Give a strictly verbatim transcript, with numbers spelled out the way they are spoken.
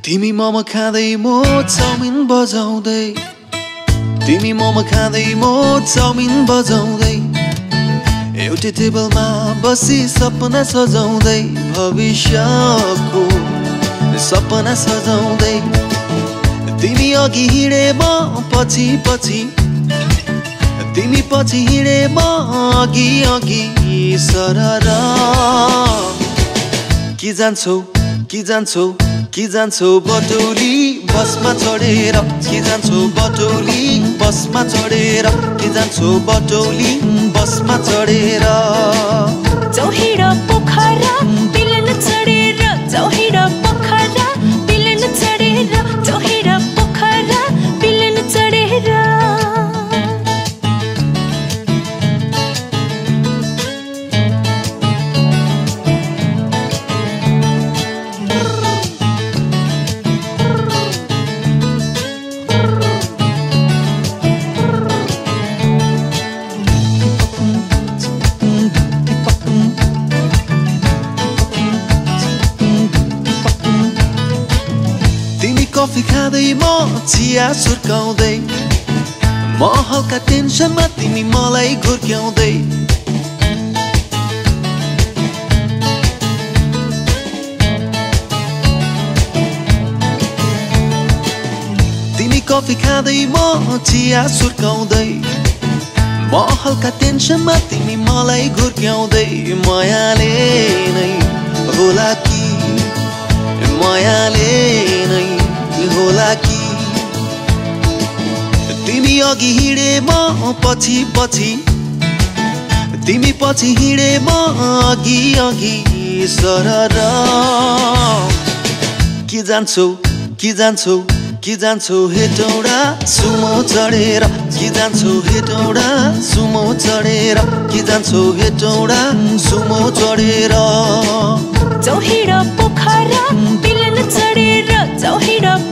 तिमी मोमो खाँदै म चाउमिन बजाउँदै तिमी मोमो खाँदै म चाउमिन बजाउँदै एउटै टेबलमा बसी सपना सजाउँदै भविष्यको सपना सजाउँदै तिमी अघि हिँडे म पछि पछि तिमी पछि हिँडे म अघि अघि सरर कि जान्छौ कि जान्छौ कि जान्छौ बटोली बसमा चढेर कि जान्छौ बटोली बसमा चढेर कि जान्छौ बटोली बसमा चढेर चौहिड पोखरा बिलन चढेर चौहिड पोखरा बिलन चढेर चौहिड पोखरा बिलन चढेर कफी खाँदै म चिया सुर्काउँदै म हल्का टेन्सनमा तिमी मलाई घुर्क्याउँदै तिमी कफी खाँदै म चिया सुर्काउँदै म हल्का टेन्सनमा तिमी मलाई घुर्क्याउँदै मायाले नै होला कि मायाले नै होला कि तिमी अघि हिँडे म पछि पछि तिमी पछि हिँडे म अघि अघि सरर कि जान्छौ कि जान्छौ कि जान्छौ हेटौडा सुमो चढेर कि जान्छौ हेटौडा सुमो चढेर कि जान्छौ हेटौडा सुमो चढेर चौहिड पोखरा बिलन चढेर चौहिड